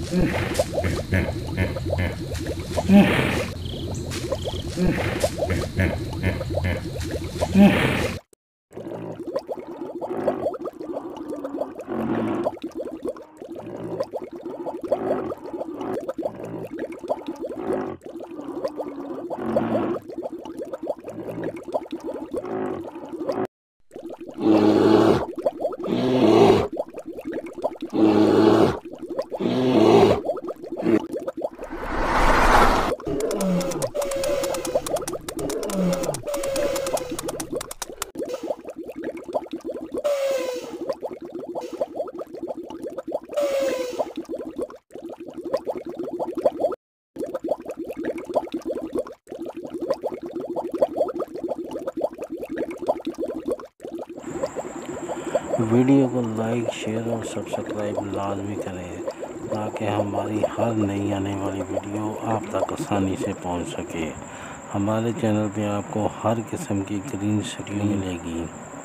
Video को like, share और subscribe लाजमी करें ताकि हमारी हर नई आने वाली वीडियो आप तक आसानी से पहुंच सके। हमारे चैनल पे आपको हर किस्म की ग्रीन शक्ल मिलेगी।